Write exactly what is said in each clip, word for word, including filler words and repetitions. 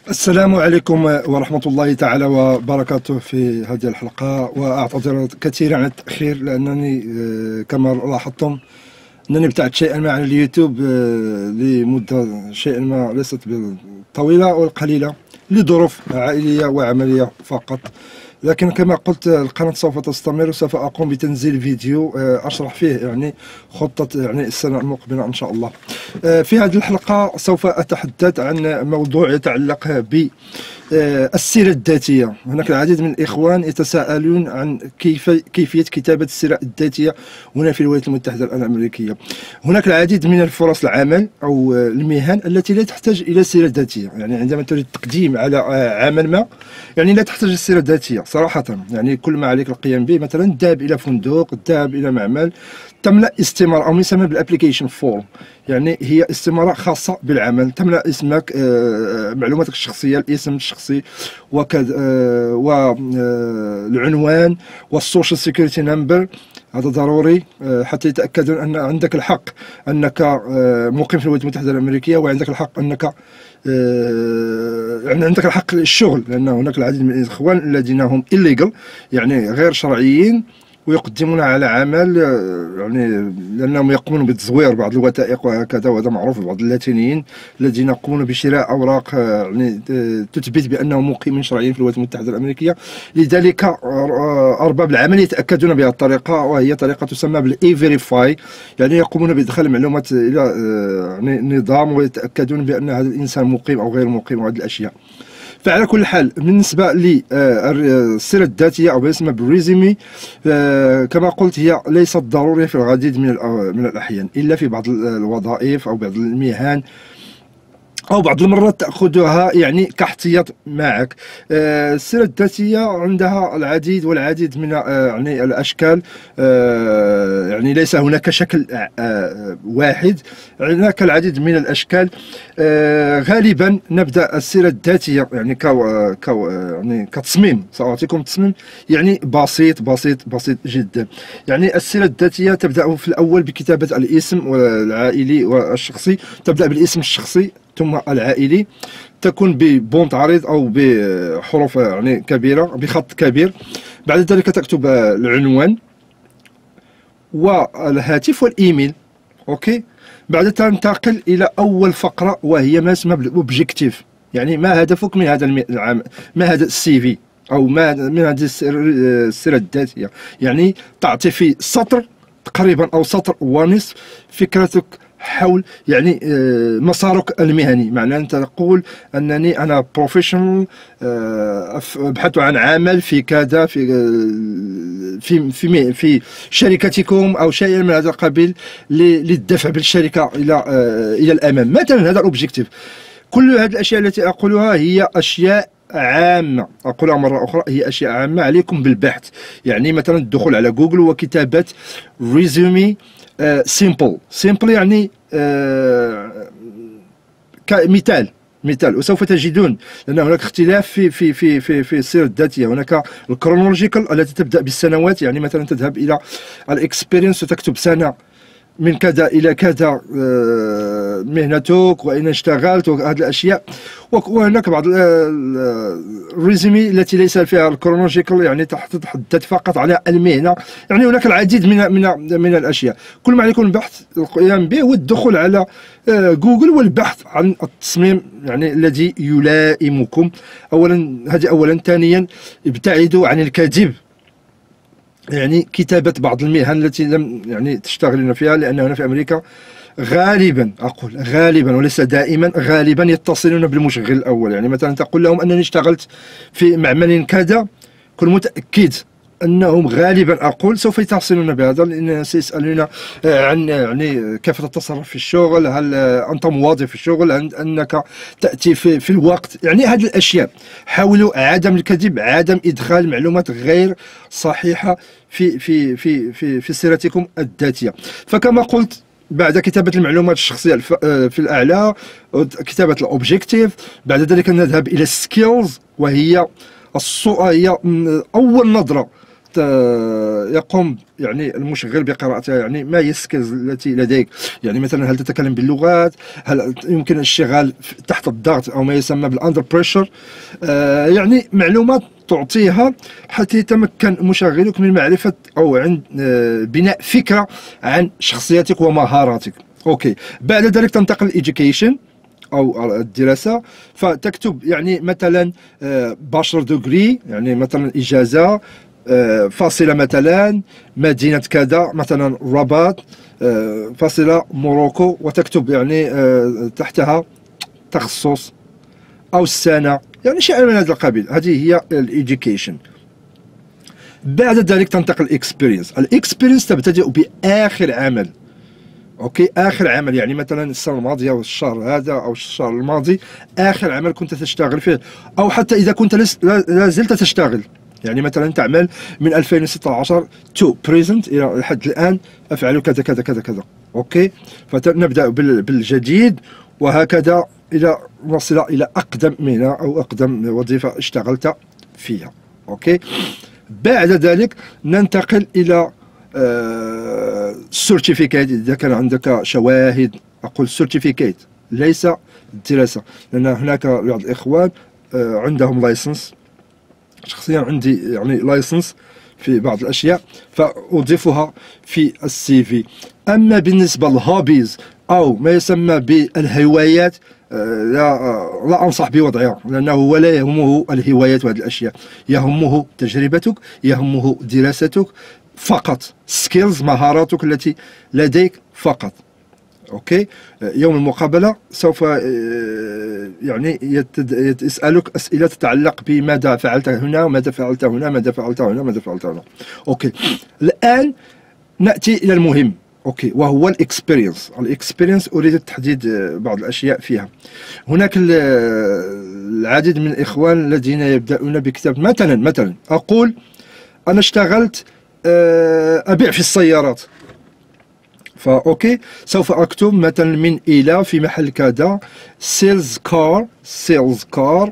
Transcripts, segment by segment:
السلام عليكم ورحمة الله تعالى وبركاته. في هذه الحلقة وأعتذر كثيرا عن التأخير، لأنني كما لاحظتم أنني ابتعدت شيئا ما عن اليوتيوب لمدة شيئا ما ليست طويلة أو قليلة لظروف عائلية وعملية فقط. لكن كما قلت القناة سوف تستمر، وسوف أقوم بتنزيل فيديو أشرح فيه يعني خطة يعني السنة المقبلة إن شاء الله. في هذه الحلقة سوف أتحدث عن موضوع يتعلق ب السيرة الذاتية. هناك العديد من الإخوان يتساءلون عن كيف كيفية كتابة السيرة الذاتية هنا في الولايات المتحدة الأمريكية. هناك العديد من الفرص العمل أو المهن التي لا تحتاج إلى سيرة ذاتية، يعني عندما تريد التقديم على عمل ما يعني لا تحتاج السيرة الذاتية صراحة. يعني كل ما عليك القيام به مثلا الذهاب إلى فندق، الذهاب إلى معمل، تملأ استمارة أو ما يسمى بالابليكيشن فورم، يعني هي استمارة خاصة بالعمل، تملأ اسمك، آه، معلوماتك الشخصية، الاسم الشخصي وكذا، آه، والعنوان والسوشيال سيكوريتي نمبر. هذا ضروري آه، حتى يتأكدون أن عندك الحق أنك آه، مقيم في الولايات المتحدة الأمريكية، وعندك الحق أنك يعني عندك الحق للشغل، لأن هناك العديد من الإخوان الذين هم illegal يعني غير شرعيين ويقدمون على عمل يعني لأنهم يقومون بتزوير بعض الوثائق وهكذا، وهذا معروف لبعض اللاتينيين الذين يقومون بشراء أوراق يعني تثبت بأنهم مقيمين شرعيين في الولايات المتحدة الأمريكية. لذلك أرباب العمل يتأكدون بهذه الطريقة، وهي طريقة تسمى بالإي فيريفاي، يعني يقومون بإدخال المعلومات إلى يعني النظام ويتأكدون بأن هذا الإنسان مقيم أو غير مقيم وهذه الأشياء. فعلى كل حال بالنسبة للسيرة الذاتية أو ما يسمى بالريزومي، كما قلت هي ليست ضرورية في العديد من من الأحيان، إلا في بعض الوظائف أو بعض المهن، أو بعض المرات تأخذها يعني كاحتياط معك. السيرة الذاتية عندها العديد والعديد من يعني الأشكال، يعني ليس هناك شكل واحد، هناك العديد من الأشكال. غالبا نبدأ السيرة الذاتية يعني ك يعني كتصميم، سأعطيكم تصميم يعني بسيط بسيط بسيط جدا. يعني السيرة الذاتية تبدأ في الأول بكتابة الاسم العائلي والشخصي، تبدأ بالاسم الشخصي ثم العائلي، تكون ببونت عريض او بحروف يعني كبيره بخط كبير. بعد ذلك تكتب العنوان والهاتف والايميل، اوكي. بعد تنتقل الى اول فقره وهي ما يسمى بالاوبجيكتيف، يعني ما هدفك من هذا العمل، ما هذا السي في او ما من هذه السيره الذاتيه. يعني تعطي في سطر تقريبا او سطر ونصف فكرتك حول يعني مسارك المهني. معناه أنت تقول أنني أنا بروفيشنال، أبحث عن عمل في كذا، في في في في شركتكم أو شيء من هذا القبيل للدفع بالشركة إلى إلى الأمام مثلا. هذا الأوبجيكتيف. كل هذه الأشياء التي أقولها هي أشياء عامة، أقولها مرة أخرى هي أشياء عامة عليكم بالبحث. يعني مثلا الدخول على جوجل وكتابة ريزومي سيمبل سيمبل يعني آه كمثال مثال وسوف تجدون لأن هناك اختلاف في في في في في السيرة الذاتية. هناك الكرونولوجيكال التي تبدأ بالسنوات، يعني مثلا تذهب إلى الاكسبيرينس وتكتب سنة من كذا إلى كذا، مهنتك وأين اشتغلت وهذه الأشياء. وهناك بعض الريزومي التي ليس فيها الكرونولوجيكال، يعني تتحدث فقط على المهنة. يعني هناك العديد من من من الأشياء. كل ما عليكم البحث القيام به والدخول على جوجل والبحث عن التصميم يعني الذي يلائمكم. أولا هذه أولا. ثانيا ابتعدوا عن الكذب، يعني كتابة بعض المهن التي لم يعني تشتغلون فيها، لأن هنا في أمريكا غالبا، أقول غالبا وليس دائما، غالبا يتصلون بالمشغل الأول. يعني مثلا تقول لهم أنني اشتغلت في معمل كذا، كن متأكد أنهم غالبا أقول سوف يتصلون بهذا، لأن سيسألون عن يعني كيف تتصرف في الشغل، هل أنت مواظب في الشغل، أنك تأتي في, في الوقت، يعني هذه الأشياء. حاولوا عدم الكذب، عدم إدخال معلومات غير صحيحة في في في في, في سيرتكم الذاتية. فكما قلت بعد كتابة المعلومات الشخصية في الأعلى، كتابة الأوبجيكتيف، بعد ذلك نذهب إلى السكيلز، وهي الصورة هي أول نظرة يقوم يعني المشغل بقراءتها، يعني ما هي السكيلز التي لديك، يعني مثلا هل تتكلم باللغات، هل يمكن الاشتغال تحت الضغط او ما يسمى بالاندر بريشر، آه يعني معلومات تعطيها حتى يتمكن مشغلك من معرفة او عند آه بناء فكرة عن شخصيتك ومهاراتك. اوكي، بعد ذلك تنتقل الإيديوكيشن او الدراسه، فتكتب يعني مثلا باشر دوغري، يعني مثلا اجازه، فاصله مثلا مدينه كذا، مثلا رباط، فاصله موروكو، وتكتب يعني تحتها تخصص او السنه، يعني شيء من هذا القبيل. هذه هي الإيديوكيشن. بعد ذلك تنتقل الاكسبيرينس. الاكسبيرينس تبتدئ باخر عمل. اوكي، اخر عمل، يعني مثلا السنه الماضيه او الشهر هذا او الشهر الماضي اخر عمل كنت تشتغل فيه، او حتى اذا كنت لا زلت تشتغل، يعني مثلا تعمل من ألفين وستة عشر تو بريزنت الى لحد الان افعل كذا كذا كذا كذا. اوكي، فنبدا بالجديد وهكذا الى نصل الى اقدم مهنه او اقدم وظيفه اشتغلت فيها. اوكي، بعد ذلك ننتقل الى سيرتيفيكيت. اذا كان عندك شواهد، اقول سيرتيفيكيت ليس الدراسه، لان هناك بعض الاخوان عندهم لايسنس. شخصيا عندي يعني لايسنس في بعض الاشياء فاضيفها في السي في. اما بالنسبه للهوبيز او ما يسمى بالهوايات، لا لا انصح بوضعها، لانه ولا يهمه الهوايات وهذه الاشياء، يهمه تجربتك، يهمه دراستك فقط، سكيلز، مهاراتك التي لديك فقط. اوكي، يوم المقابله سوف يعني يسالك اسئله تتعلق بماذا فعلت هنا، ماذا فعلت هنا، ماذا فعلت هنا، ماذا فعلت هنا. اوكي، الان ناتي الى المهم، اوكي، وهو الاكسبيرينس. الاكسبيرينس اريد تحديد بعض الاشياء فيها. هناك العديد من الاخوان الذين يبداون بكتاب، مثلا مثلا اقول انا اشتغلت ابيع في السيارات، فاوكي سوف اكتب مثلا من الى في محل كذا سيلز كار، سيلز كار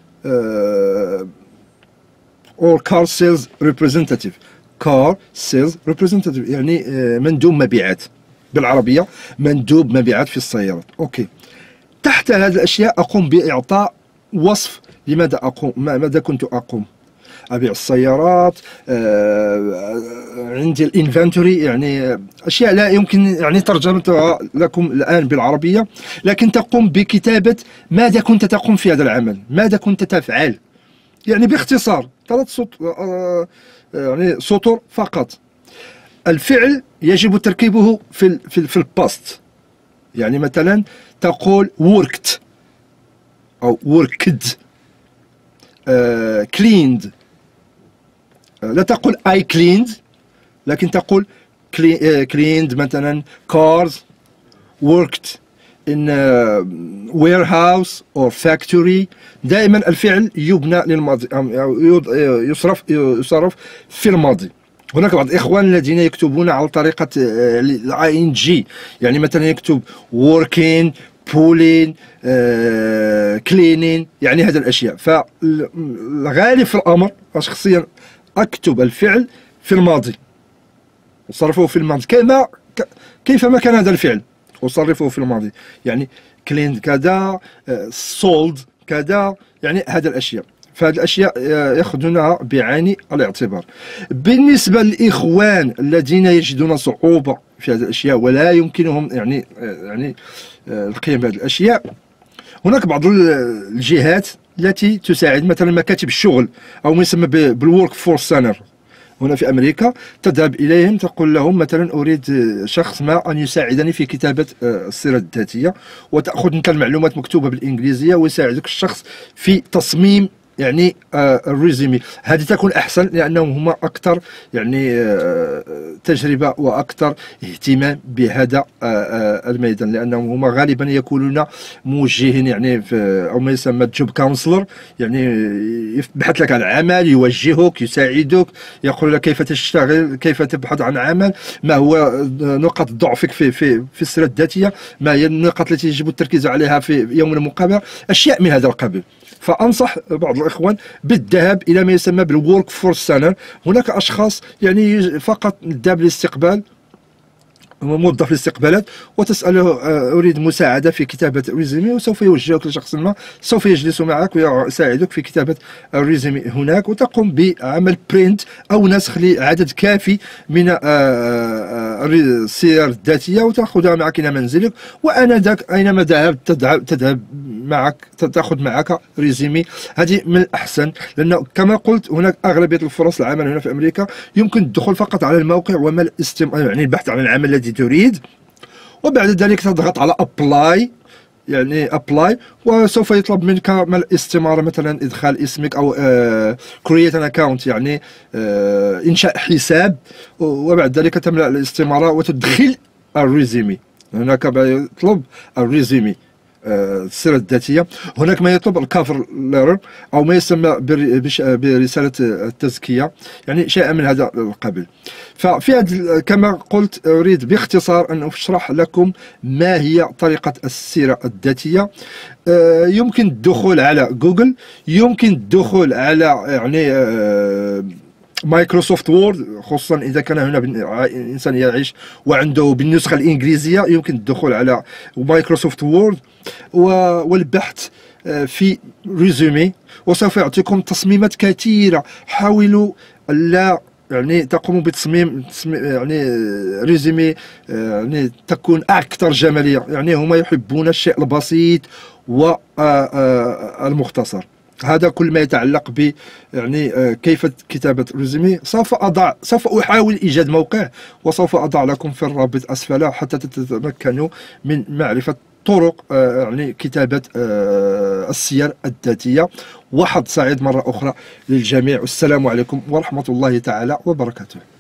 اور كار سيلز ريبريزنتاتيف، كار سيلز ريبريزنتاتيف يعني مندوب مبيعات بالعربيه، مندوب مبيعات في السيارات. اوكي، تحت هذه الاشياء اقوم باعطاء وصف لماذا اقوم، ماذا كنت اقوم. أبيع السيارات، آه، عندي الانفنتوري، يعني أشياء لا يمكن يعني ترجمتها لكم الآن بالعربية، لكن تقوم بكتابة ماذا كنت تقوم في هذا العمل، ماذا كنت تفعل، يعني باختصار ثلاث سطور، آه، يعني سطور فقط. الفعل يجب تركيبه في في, في الباست، يعني مثلا تقول worked أو worked، آه، cleaned، لا تقول I cleaned، لكن تقول cleaned مثلا cars worked in a warehouse or factory. دائما الفعل يبنى للماضي، يصرف يصرف في الماضي. هناك بعض الاخوان الذين يكتبون على طريقه الاي ان جي، يعني مثلا يكتب working pulling cleaning، يعني هذه الاشياء. فالغالب في الامر شخصيا اكتب الفعل في الماضي، اصرفه في الماضي كما كيفما كان هذا الفعل اصرفه في الماضي، يعني كليند كذا، سولد كذا، يعني هذه الاشياء. فهذه الاشياء ياخذونها بعين الاعتبار. بالنسبه للاخوان الذين يجدون صعوبه في هذه الاشياء ولا يمكنهم يعني يعني القيام بهذه الاشياء، هناك بعض الجهات التي تساعد، مثلا مكاتب الشغل او ما يسمى بالورك فورس سنتر هنا في امريكا. تذهب اليهم تقول لهم مثلا اريد شخص ما ان يساعدني في كتابه السيره الذاتيه، وتاخذ انت المعلومات مكتوبه بالانجليزيه ويساعدك الشخص في تصميم يعني آه الريزومي. هذه تكون احسن لانهم هما اكثر يعني آه تجربه واكثر اهتمام بهذا آه آه الميدان، لانهم هما غالبا يكونون موجهين يعني في او ما يسمى جوب كونسلر، يعني يبحث لك عن عمل، يوجهك، يساعدك، يقول لك كيف تشتغل، كيف تبحث عن عمل، ما هو نقاط ضعفك في في في السيره الذاتيه، ما هي النقاط التي يجب التركيز عليها في يوم المقابله، اشياء من هذا القبيل. فانصح بعض الاخوان بالذهاب الى ما يسمى بالورك فورس سنر. هناك اشخاص يعني فقط ذهاب للاستقبال، موظف الاستقبالات، وتسأله أريد مساعدة في كتابة ريزومي، وسوف يوجهك لشخص ما سوف يجلس معك ويساعدك في كتابة الريزومي هناك، وتقوم بعمل برينت أو نسخ لعدد كافي من السير الذاتية وتأخذها معك إلى منزلك، وآنذاك أينما ذهبت تذهب تذهب معك تأخذ معك ريزومي. هذه من الأحسن، لأنه كما قلت هناك أغلبية الفرص العمل هنا في أمريكا يمكن الدخول فقط على الموقع وما الاستم... يعني البحث عن العمل الذي تريد، وبعد ذلك تضغط على ابلاي، يعني ابلاي، وسوف يطلب منك ما الاستمارة، مثلا ادخال اسمك او كرييت ان اكونت، يعني آه انشاء حساب، وبعد ذلك تملأ الاستمارة وتدخل الريزومي. هناك يطلب الريزومي السيرة الذاتية، هناك ما يطلب الكافر ليرر أو ما يسمى برسالة التزكية، يعني شيء من هذا القبيل. ففي هذا كما قلت أريد باختصار أن أشرح لكم ما هي طريقة السيرة الذاتية. يمكن الدخول على جوجل، يمكن الدخول على يعني مايكروسوفت وورد، خصوصا اذا كان هنا انسان يعيش وعنده بالنسخه الانجليزيه، يمكن الدخول على مايكروسوفت وورد والبحث في ريزومي، وسوف يعطيكم تصميمات كثيره. حاولوا لا يعني تقوموا بتصميم يعني ريزومي يعني تكون اكثر جماليه، يعني هما يحبون الشيء البسيط والمختصر. هذا كل ما يتعلق ب يعني كيف كتابة ريزومي. سوف أضع سوف أحاول إيجاد موقع، وسوف أضع لكم في الرابط أسفل حتى تتمكنوا من معرفة طرق يعني كتابة السير الذاتية. وحظ سعيد مرة أخرى للجميع، والسلام عليكم ورحمة الله تعالى وبركاته.